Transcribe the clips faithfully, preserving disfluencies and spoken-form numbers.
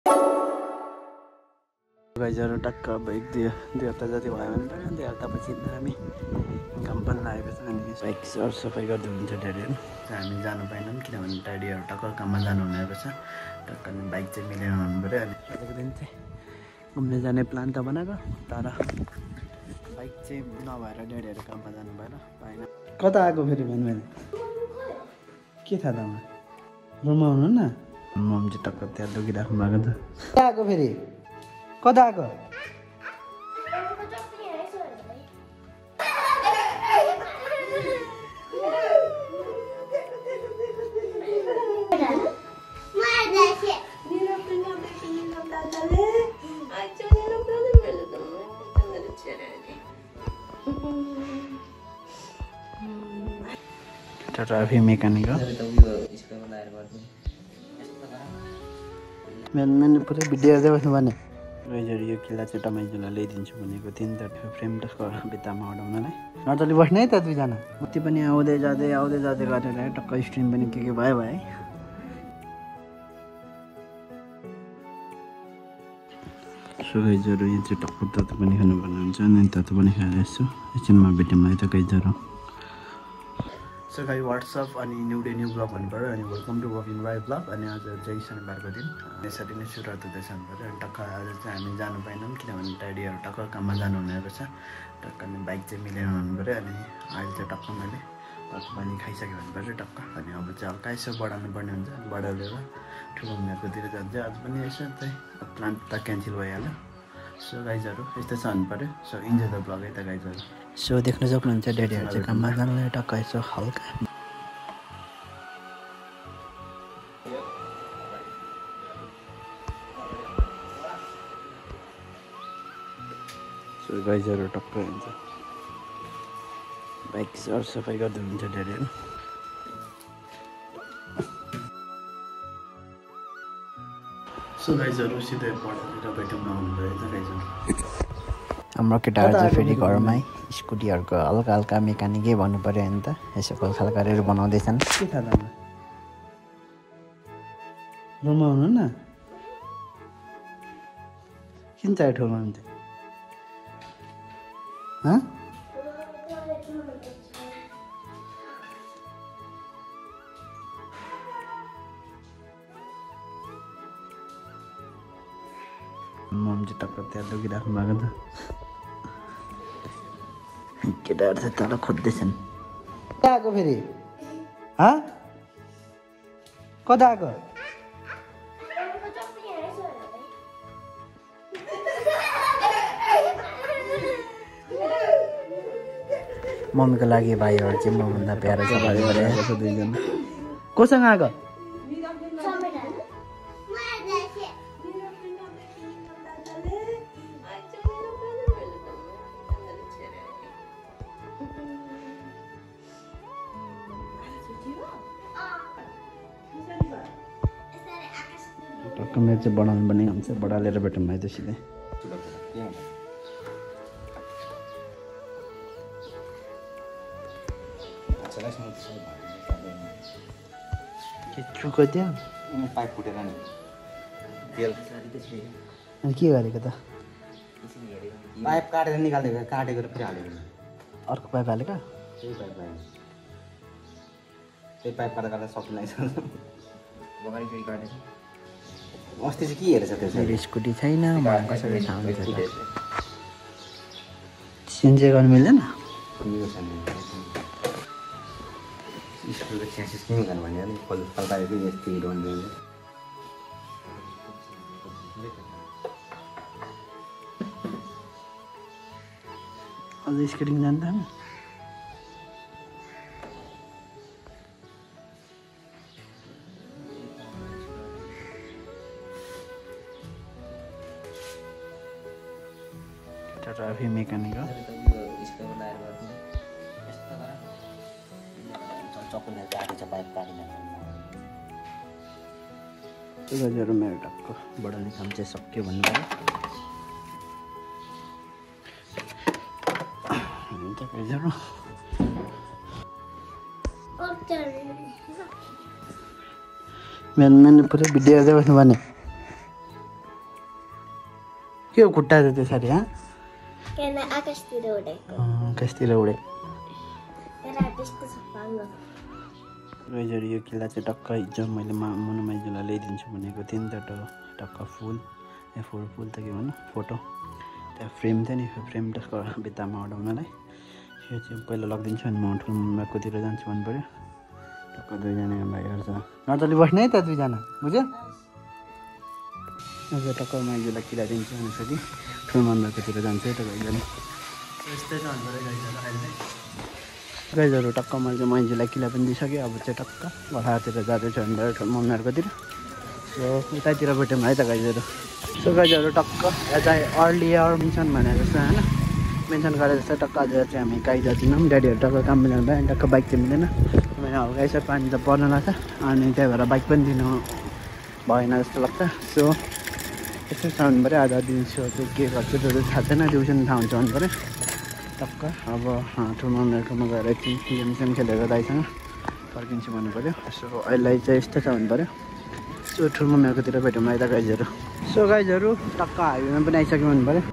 गाइजहरू टक्क अब एक दुई दुई हप्ता जति भयो भने पनि दुई हप्तापछि हामी काम पनि लागेको छ अनि बाइक सरसफाइ गर्दै हुन्छ ड्याडीहरू हामी जानु पाएनौँ किनभने ड्याडीहरू टक्क काममा जानु हुनेको छ टक्क अनि बाइक चाहिँ मिलेर हुनु पऱ्यो अनि आजको दिन चाहिँ घुम्ने जाने प्लान त बनाएको तर बाइक चाहिँ नभएर ड्याडीहरू काममा जानु भएर पाएन। कता आएको फेरि भन्नु भने के थाहा त रुममा हुनु न मम चाहिँ टक्क त्यहाँ लगिराख्नु भएको त कता आएको फेरि कता आएको ट्राफिक मेकानिक हो मैंने पुरै भिडियो हेर्दै बस्नु भने गाइजहरू यो किल्ला चाहिँ टमाइजोलाई ल्याइदिन्छु भनेको थिएँ नि त फ्रेम टसको भित्तामा अडाउनलाई नचली बस्ने है त दुईजना मती पनि आउँदै जाँदै आउँदै जाँदै गरेर टक्क स्ट्रिम पनि के के भयो भयो है। सो गाइजहरू यो चाहिँ टक्क तातो पनि खानुपर्ने हुन्छ अनि तातो पनि खाएर यसो एकछिनमा भेट्यौँ है त गाइजहरू। सो गाई वाट्सएप अनि न्यू डे न्यू ब्लग भन्नु पऱ्यो अनि welcome to work in why vlog अनि आज चाहिँ शनिबारको दिन यसरी नै सुरुवात हुँदैछ भन्नु पऱ्यो अनि टक्क आज चाहिँ हामी जानु पाएनौँ किनभने ड्याडीहरू टक्क काममा जानु हुनेको छ टक्क अनि बाइक चाहिँ मिलेर हुनु पऱ्यो अनि अहिले चाहिँ टक्क मैले टक्क पानी खाइसक्यो भन्नु पऱ्यो टक्क अनि अब चाहिँ हल्का यसो बढाउनु पर्ने हुन्छ बढालेर ठुलो उनीहरूकोतिर जान्छ आज पनि यसो चाहिँ प्लान त क्यान्सल भइहाल्यो। सो गाइजहरू यस्तै छ भन्नु पऱ्यो। सो इन्जोय द ब्लग है त गाइजहरू। सो देख्न सक्नुहुन्छ ड्याडीहरू चाहिँ काममा जानुलाई टक्क यसो हल्का सो गाइजहरू टक्क हुन्छ बाइक सरसफाइ गर्दै हुन्छ ड्याडीहरू। सो गाइजहरू सिधै पढेर भेटौँ नहुनु भयो त गाइजहरू। हाम्रो केटाहरू चाहिँ फेरि घरमै स्कुटीहरूको हल्का हल्का मेकानिकै भन्नु पऱ्यो नि त यसो खोलखाल गरेर बनाउँदैछन्। के थाहा त रुममा हुनु न किन चाहियो ठुलो हुन्थ्यो मम चाहिँ टक्क त्यहाँ लगिराख्नु भएको त केटाहरू चाहिँ तल खोज्दैछन्। कता आएको फेरि कता आएको मम्मीको लागि भाइहरू चाहिँ मभन्दा प्यारो छ भइरहेको छ दुईजना। कोसँग आएको टक्क मेरो चाहिँ बढाउनु पनि हुन्छ बढालेर भेटौँ है त सिधै। चुको थियो पाइप फुटेर नि तेल अनि के गरेको त पाइप काटेर निकालेको काटेको फेरि हालेको अर्को पाइप हालेको त्यही पाइप हालेको त्यही पाइप काटेर काटेर सबै लगाइसक्यो बगारी फेरि काटेको अस्ति चाहिँ के हेरेछ त्यो चाहिँ स्कुटी छैन मलाई कसरी थाहा हुन्छ सिन्जे गर्नु मिल्दैन स्कुलको छ्यासिस किन गर्नु भने अलिक फल फल्काएको यस्तो हिरो भन्नु अझ स्केटिङ जान्दा ट्राफिक मेकानिक हो गाइजहरू मेरो टक्क बढाउने काम चाहिँ सक्यो भन्नु पऱ्यो। हुन्छ गाइजहरू मैंने मैंने पुरै भिडियो हेर्दै बस्नु भने के हो खुट्टा चाहिँ त्यसरी हाँ आकाशतिर उडेको आकाशतिर उडेको गाइजहरू यो किल्ला चाहिँ टक्क हिजो मैले मुनु माइजूलाई ल्याइदिन्छु भनेको थिएँ नि त टक्क फुल ए फुल फुल त के भन्नु फोटो त्यहाँ फ्रेम थियो नि फ्रेम त्यसको भित्तामा अडाउनलाई यो चाहिँ पहिला लगिदिन्छु अनि म ठुलो मम्मीकोतिर जान्छु भन्नु पऱ्यो टक्क दुईजना भाइहरू छ नजरले बस्ने है त दुईजना बुझ्यो आज टक्क माइजूलाई खिलाइदिन्छु अनि फेरि ठुलो मम्मीकोतिर जान्छु है त गाइजहरू यस्तै छ भन्नु पऱ्यो गाइजहरू अहिले गाइजहरू टक्क मैले चाहिँ माइजूलाई किला पनि दिइसकेँ अब चाहिँ टक्क घरतिर जाँदैछु भनेर ठुलो मम्मीहरूकोतिर सो उतातिर भेट्यौँ है त गाइजहरू सो गाइजहरू टक्क चाहिँ अर्ली आवर मेन्सन भनेर जस्तो होइन मेन्सन गरेर जस्तो टक्क आज चाहिँ हामी काहीँ जाँदैनौँ ड्याडीहरू टक्क काम जाँदा अनि टक्क बाइक चाहिँ मिल्दैन मैले हल्का यसो पानी त पर्न लाग्छ अनि त्यही भएर बाइक पनि दिनु भएन जस्तो लाग्छ सो यस्तो छ भन्नु पऱ्यो आधा दिन्छु चाहिँ के गर्छु त्यो थाहा छैन ट्युसन थाहा हुन्छ भन्नु पऱ्यो टक्क अब ठुलो मम्मीहरूकोमा गएर चाहिँ गेम सेम खेलेर दाइसँग फर्किन्छु भन्नु पऱ्यो सो अहिले चाहिँ यस्तो छ भन्नु पऱ्यो सो ठुलो मम्मीहरूकोतिर भेटौँ है त गाइजहरू सो गाइजहरू टक्क हाइवेमा पनि आइसक्यो भन्नु पऱ्यो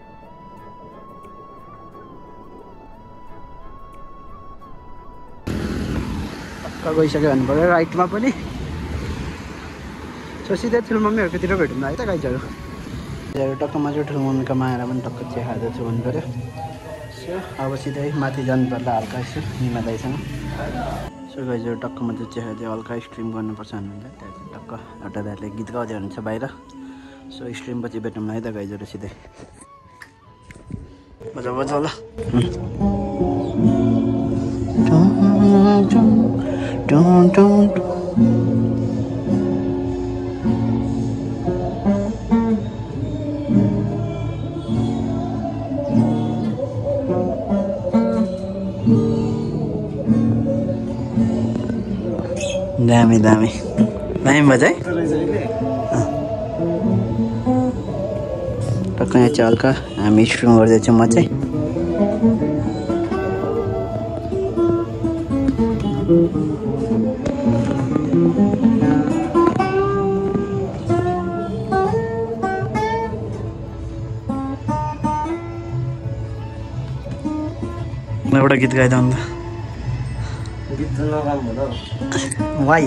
टक्क गइसक्यो भन्नु पऱ्यो राइटमा पनि सो सिधै ठुलो मम्मीहरूकोतिर भेटौँ है त गाइजहरू गाइजहरू टक्कमा चाहिँ ठुलो मम्मीकोमा आएर पनि टक्क चिया खाँदैछु भन्नु पऱ्यो सो अब सिधै माथि जानु पर्ला हल्का यसो निमा दाइसँग सो गाइजहरू टक्कमा चाहिँ चिया चाहिँ हल्का स्ट्रिम गर्नुपर्छ भन्नुहुन्छ त्यहाँ चाहिँ टक्क एउटा दाइले गीत गाउँदै हुनुहुन्छ बाहिर सो स्ट्रिम पछि भेटौँ है त गाइजहरू सिधै मजा मजा होला दामी दामी दामी मजा है टक्क यहाँ चाहिँ हल्का हामी स्ट्रिम गर्दैछौँ म चाहिँ एउटा गीत गाइदा अन्त वाइ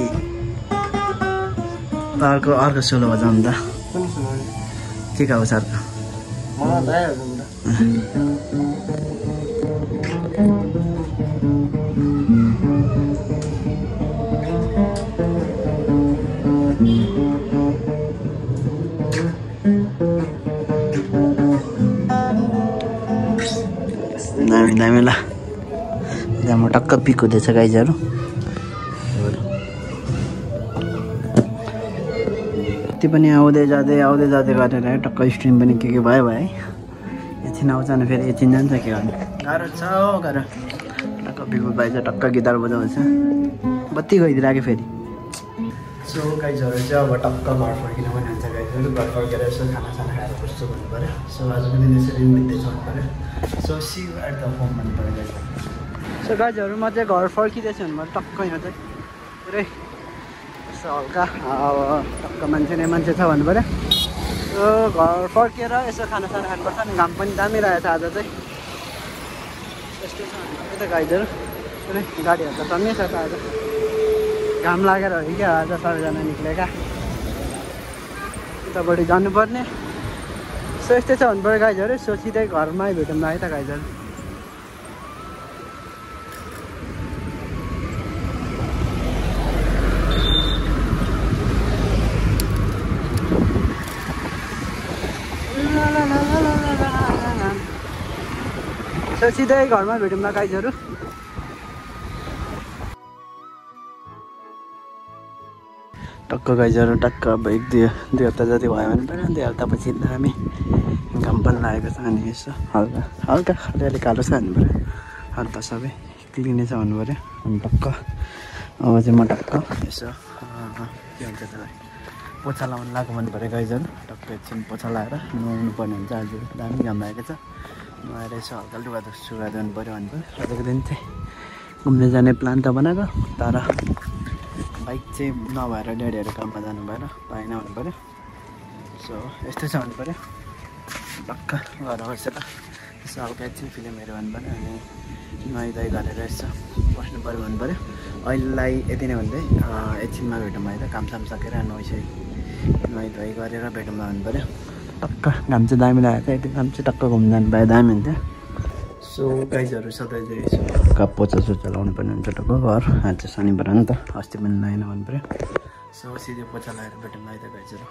अर्को अर्को सोलो बजाउनु त के गाउँछ अर्को दामी दामी ल त्यहाँ म टक्क पिक हुँदैछ गाइजहरू त्यो पनि आउँदै जाँदै आउँदै जाँदै गरेर टक्क स्ट्रिम पनि के के भयो भयो है एकछिन आउँछ अनि फेरि एकछिन जान्छ के गर्नु गाह्रो छ हो गाह्रो टक्क पिकु भाइ चाहिँ टक्क गिटार बजाउँछ बत्ती गइदिरहेको फेरि सो गाइजहरू चाहिँ अब टक्क घर फर्किनु पनि हुन्छ गाइजहरू घर फर्केर यसो खानासाना खाएर बस्छु भन्नु पऱ्यो सो आजको दिन यसरी बित्दैछ भन्नु पऱ्यो so see at the home भन्नु पऱ्यो गाइजहरू सो गाइजहरू म चाहिँ घर फर्किँदैछु भन्नु पऱ्यो टक्क यहाँ चाहिँ पुरै यसो हल्का अब टक्क मान्छे नै मान्छे छ भन्नु पऱ्यो सो घर फर्केर यसो खानासाना खानुपर्छ नि घाम पनि दामी रहेछ आज चाहिँ यस्तो छ भन्नु पऱ्यो त गाइजहरू पुरै गाडीहरू त दामी छ त आज घाम लागेर हो कि क्या आज सबैजना निक्लेका उतापट्टि जानुपर्ने सो यस्तै छ भन्नु पऱ्यो गाइजहरू सो सिधै घरमै भेटौँ है त गाइजहरू सो सिधै घरमा भेटौँ न गाइजहरू टक्क गाइजहरू टक्क अब एक दुई दुई हप्ता जति भयो भने पनि दुई हप्तापछि हामी घाम पनि लागेको छ अनि यसो हल्का हल्का अलिअलि कालो छ भन्नु पऱ्यो हल्का सबै क्लिनै छ भन्नु पऱ्यो अनि टक्क अब चाहिँ म टक्क यसो के भन्छ त्यसलाई पोछा लाउनु लगाएको भन्नु पऱ्यो गाइजहरू टक्क एकछिन पोछा लगाएर नुहाउनु पर्ने हुन्छ आज दामी घाम लागेको छ नुहाएर यसो हल्का लुगा धुच्छु गर्नु पऱ्यो भन्नु पऱ्यो आजको दिन चाहिँ घुम्न जाने प्लान त बनाएको तर बाइक चाहिँ नभएर ड्याडीहरू काममा जानु भएर पाएन भन्नु पऱ्यो सो यस्तै छ भन्नु पऱ्यो टक्क घर बसेर यसो हल्का एकछिन फिल्म हेऱ्यो भन्नु पऱ्यो अनि नुहाइधुवाइ गरेर यसो बस्नु पऱ्यो भन्नु पऱ्यो। अहिलेलाई यति नै भन्दै एकछिनमा भेटौँ है त, कामसाम सकेर नुहाइसकेँ नुहाइधुवाइ गरेर भेटौँ भन्नु पऱ्यो। टक्क घाम चाहिँ दामी लागेको थियो, यति घाम चाहिँ टक्क घुम्नु जानु पायो दामी हुन्थ्यो। सो गाइजहरू सधैँ चाहिँ यसो कप पोचा सोचा लाउनु पर्ने हुन्छ टक्क घर, आज चाहिँ शनिबार हो नि त, अस्ति पनि लगाएन भन्नु पऱ्यो। सो सिधै पोचा लगाएर भेटौँ है त गाइजहरू।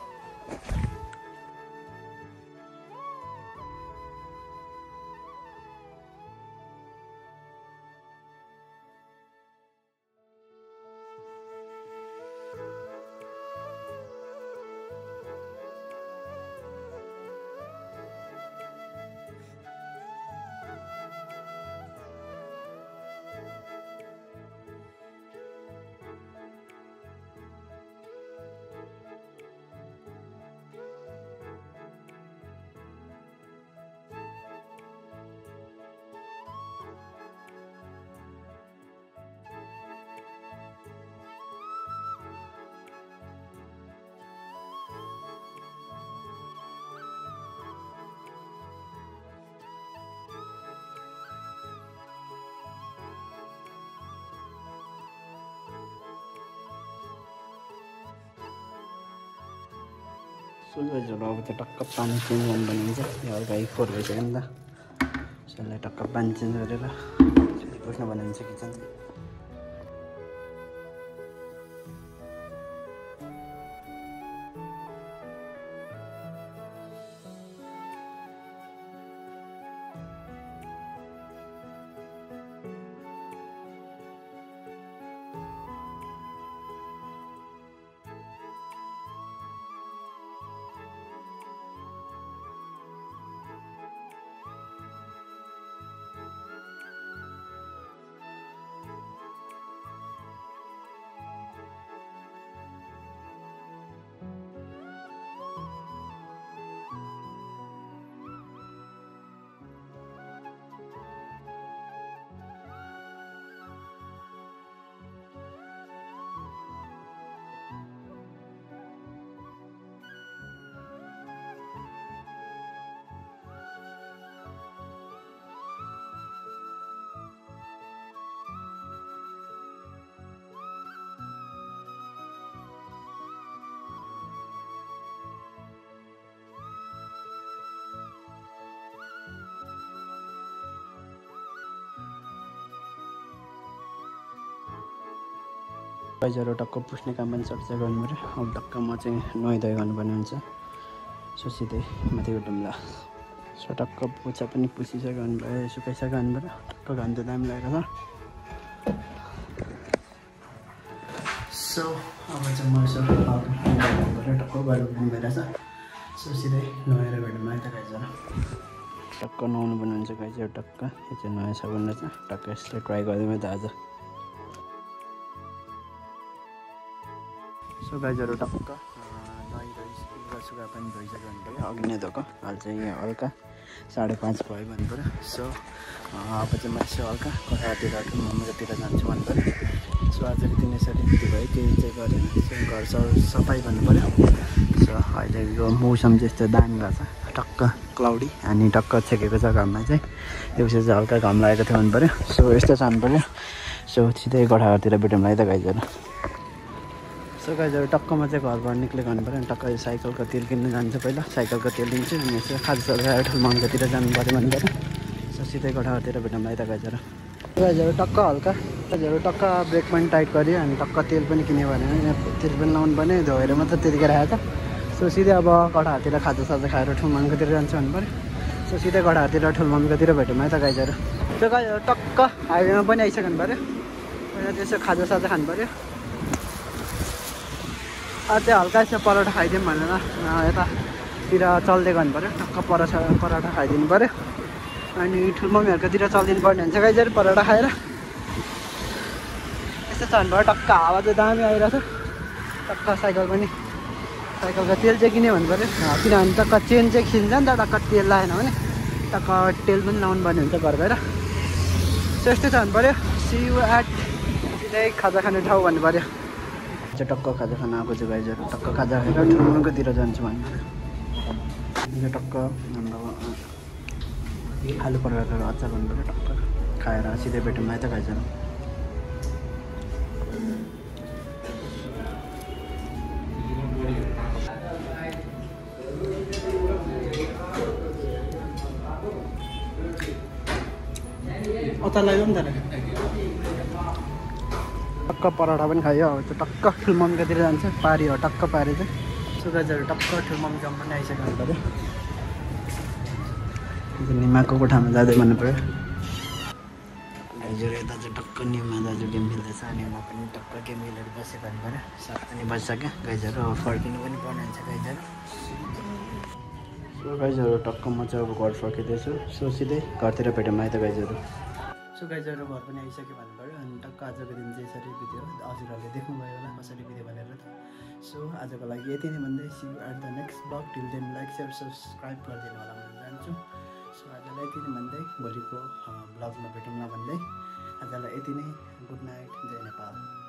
सुजहरू अब त टक्क पानी चेन्ज गर्नु पर्ने हुन्छ, यो हल्का फोहोर भइसक्यो नि त, यसलाई टक्क पानी चेन्ज गरेर बस्न भन्ने हुन्छ किचन। गाइजहरू टक्क पुस्ने काम पनि सक्छ गर्नु पऱ्यो। अब टक्क म चाहिँ नुहाइधुवाइ गर्नुपर्ने हुन्छ, सो सिधै माथि भेटौँ ल। सो टक्क पोचा पनि पुसिसक्यो गर्नु पऱ्यो, सुकाइसक्यो गर्नु पऱ्यो। टक्क घाम त दामी लागेको छ। सो अब चाहिँ म यसो पऱ्यो, टक्क गएर घुमेर छ। सो सिधै नुहाएर भेटौँ है त गाइजहरू। टक्क नुहाउनु पर्ने हुन्छ गाइजहरू, टक्क यो चाहिँ नुहाइसक्नु रहेछ। टक्क यसले ट्राई गरिदिउँ त आज। सो गाइजहरू टक्क नुहाइधुवाइ लुगा सुगा पनि धोइसक्यो भन्नु पऱ्यो, अघि नै धोएको। अहिले चाहिँ यहाँ हल्का साढे पाँच भयो भन्नु पऱ्यो। सो अब चाहिँ म यसो हल्का कतातिर मम्मीकोतिर जान्छु भन्नु पऱ्यो। सो आज दिन यसरी यति भयो, केही चाहिँ गरेन। सो घर सर सफाइ भन्नु पऱ्यो। सो अहिलेको मौसम चाहिँ यस्तो दामी भएको छ, टक्क क्लाउडी अनि टक्क छेकेको छ घाममा चाहिँ, देउसी चाहिँ हल्का घाम लागेको थियो भन्नु पऱ्यो। सो यस्तो जानु पऱ्यो। सो सिधै गठाघरतिर भेटौँ है त गाइजहरू। सो गाइजहरू टक्कमा चाहिँ घरबाट निक्लेको भन्नु पऱ्यो। अनि टक्क यो साइकलको तेल किन्नु जान्छ, पहिला साइकलको तेल लिन्छु अनि यसो खाजा खाएर ठुलमङ्गतिर जानु पऱ्यो भन्नु पऱ्यो। सो सिधै गठाघरतिर भेटौँ है त गाइजहरू। गाइजहरू टक्क हल्का गाइजहरू टक्क ब्रेक पनि टाइट गऱ्यो अनि टक्क तेल पनि किन्यो भने तेल पनि लाउनु पर्ने, धोएर मात्र त्यतिखेर आएछ। सो सिधै अब गठाघरतिर खाजा साजा खाएर ठुलमङ्गतिर जान्छ भन्नु पऱ्यो। सो सिधै गठाघरतिर ठुलमङ्गतिर भेटौँ है त गाइजहरू। सो गाइजहरू टक्क हाइवेमा पनि आइसक्नु पऱ्यो, पहिला त्यसो खाजा साजा खानु पऱ्यो। अझै हल्का यसो परोठा खाइदिउँ भनेर यतातिर चल्दै गर्नु पऱ्यो। टक्क परोठा परोठा खाइदिनु पऱ्यो अनि ठुलमम्मीहरूकोतिर चलिदिनु पर्ने हुन्छ गाइजहरू परोठा खाएर। यस्तो छ भने टक्क हावा चाहिँ दामी आइरहेछ। टक्क साइकल पनि साइकलको तेल चाहिँ किन्यो भन्नु पऱ्यो, किनभने टक्क चेन चाहिँ खिन्छ नि त, टक्क तेल लगाएन भने टक्क तेल पनि लाउनु पर्ने हुन्छ घर गएर। सो यस्तै छ भन्नु पऱ्यो। सी यु एट सिधै खाजा खाने ठाउँ भन्नु पऱ्यो। चाहिँ टक्क खाजा खान आएको चाहिँ गाइजहरू, टक्क खाजा खाएर ठुलमङ्गतिर जान्छु भन्नु पऱ्यो। यो टक्क हाम्रो आलु पराठाको अचार भन्नु टक्क खाएर सिधै भेटौँ है त गाइजहरू। अचार लगाइदिउँ नि त टक्क पराठा पनि खायो। अब त्यो टक्क ठुलमम्मीकोतिर जान्छ पारी हो टक्क पारी चाहिँ। सो गाइजहरू टक्क ठुलमम्मी जम्मा पनि आइसक्नु पऱ्यो। निमाको कोठामा जाँदै भन्नु पऱ्यो। गाइजहरू यता चाहिँ टक्क निमा दाजु गेम खेल्दैछ अनि म पनि टक्क गेम खेलेर बसेँ भन्नु पऱ्यो। सात पनि बजिसक्यो गाइजहरू। अब फर्किनु पनि पर्ने हुन्छ गाइजहरू। सो गाइजहरू टक्क म चाहिँ अब घर फर्किँदैछु। सो सिधै घरतिर भेटौँ है त गाइजहरू। सो गाइजहरू घर पनि आइसक्यो भन्नु पऱ्यो अनि टक्क आजको दिन चाहिँ यसरी बित्यो। हजुरहरूले देख्नुभयो होला कसरी बित्यो भनेर त। सो आजको लागि यति नै भन्दै see you at the next vlog. Till then like share subscribe गरिदिनु होला भन्न चाहन्छु। सो आजलाई यति नै भन्दै भोलिको ब्लगमा भेटौँला भन्दै आजलाई यति नै। गुड नाइट, जय नेपाल।